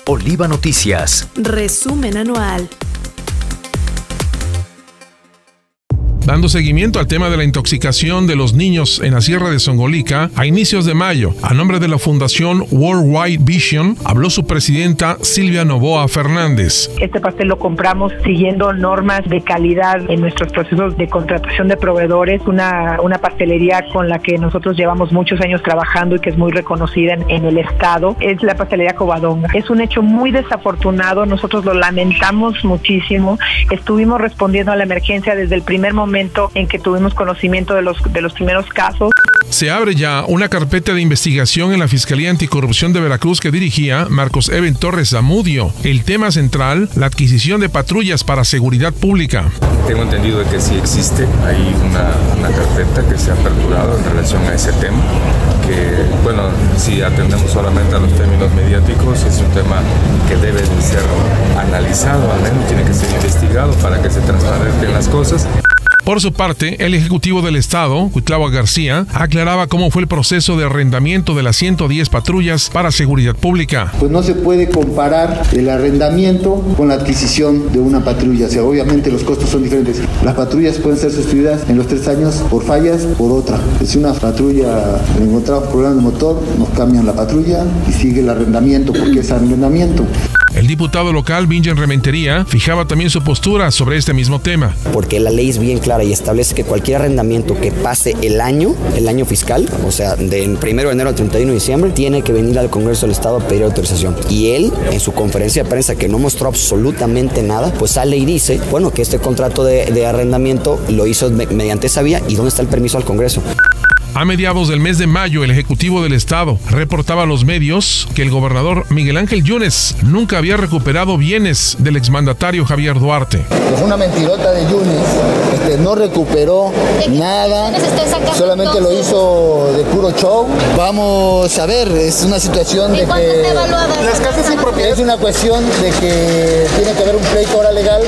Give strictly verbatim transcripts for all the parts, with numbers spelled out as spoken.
Oliva Noticias. Resumen anual. Dando seguimiento al tema de la intoxicación de los niños en la Sierra de Songolica, a inicios de mayo, a nombre de la Fundación Worldwide Vision, habló su presidenta Silvia Novoa Fernández. Este pastel lo compramos siguiendo normas de calidad en nuestros procesos de contratación de proveedores, una, una pastelería con la que nosotros llevamos muchos años trabajando y que es muy reconocida en, en el estado, es la pastelería Covadonga. Es un hecho muy desafortunado, nosotros lo lamentamos muchísimo, estuvimos respondiendo a la emergencia desde el primer momento en que tuvimos conocimiento de los, de los primeros casos. Se abre ya una carpeta de investigación en la Fiscalía Anticorrupción de Veracruz que dirigía Marcos Eben Torres Zamudio. El tema central, la adquisición de patrullas para seguridad pública. Tengo entendido de que sí existe ahí una, una carpeta que se ha aperturado en relación a ese tema, que, bueno, si atendemos solamente a los términos mediáticos, es un tema que debe de ser analizado, al menos tiene que ser investigado para que se transparenten las cosas. Por su parte, el Ejecutivo del Estado, Cuitláhuac García, aclaraba cómo fue el proceso de arrendamiento de las ciento diez patrullas para seguridad pública. Pues no se puede comparar el arrendamiento con la adquisición de una patrulla. O sea, obviamente los costos son diferentes. Las patrullas pueden ser sustituidas en los tres años por fallas por otra. Si una patrulla encontramos problemas de motor, nos cambian la patrulla y sigue el arrendamiento porque es arrendamiento. El diputado local, Vingen Rementería, fijaba también su postura sobre este mismo tema. Porque la ley es bien clara y establece que cualquier arrendamiento que pase el año, el año fiscal, o sea, del primero de enero al treinta y uno de diciembre, tiene que venir al Congreso del Estado a pedir autorización. Y él, en su conferencia de prensa, que no mostró absolutamente nada, pues sale y dice, bueno, que este contrato de, de arrendamiento lo hizo mediante esa vía y ¿dónde está el permiso al Congreso? A mediados del mes de mayo, el Ejecutivo del Estado reportaba a los medios que el gobernador Miguel Ángel Yunes nunca había recuperado bienes del exmandatario Javier Duarte. Es una mentirota de Yunes, este, no recuperó nada, solamente lo hizo de puro show. Vamos a ver, es una situación de que las casas sin propiedad. Es una cuestión de que tiene que haber un pleito ahora legal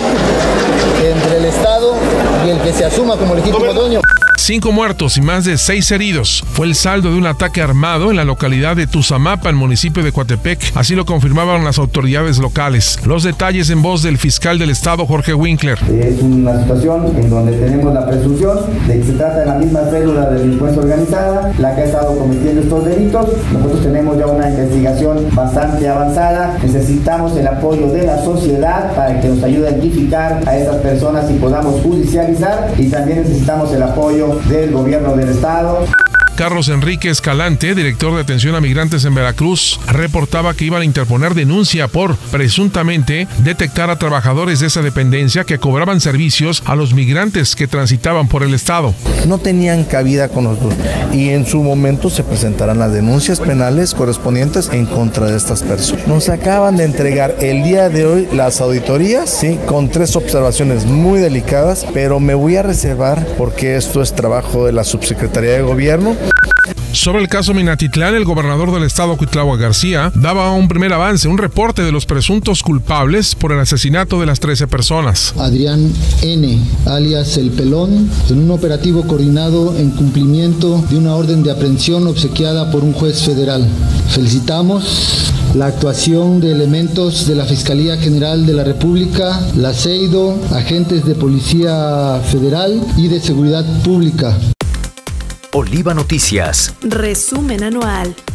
entre el Estado y el que se asuma como legítimo dueño. Cinco muertos y más de seis heridos fue el saldo de un ataque armado en la localidad de Tuzamapa, en el municipio de Coatepec. Así lo confirmaban las autoridades locales. Los detalles en voz del fiscal del estado, Jorge Winkler. Es una situación en donde tenemos la presunción de que se trata de la misma célula de delincuencia organizada, la que ha estado cometiendo estos delitos. Nosotros tenemos ya una investigación bastante avanzada. Necesitamos el apoyo de la sociedad para que nos ayude a identificar a esas personas y podamos judicializar, y también necesitamos el apoyo del gobierno del estado. Carlos Enrique Escalante, director de atención a migrantes en Veracruz, reportaba que iban a interponer denuncia por, presuntamente, detectar a trabajadores de esa dependencia que cobraban servicios a los migrantes que transitaban por el estado. No tenían cabida con nosotros y en su momento se presentarán las denuncias penales correspondientes en contra de estas personas. Nos acaban de entregar el día de hoy las auditorías, sí, con tres observaciones muy delicadas, pero me voy a reservar porque esto es trabajo de la Subsecretaría de Gobierno. Sobre el caso Minatitlán, el gobernador del estado, Cuitláhuac García, daba un primer avance, un reporte de los presuntos culpables por el asesinato de las trece personas. Adrián N., alias El Pelón, en un operativo coordinado en cumplimiento de una orden de aprehensión obsequiada por un juez federal. Felicitamos la actuación de elementos de la Fiscalía General de la República, la CEIDO, agentes de Policía Federal y de Seguridad Pública. Oliva Noticias. Resumen anual.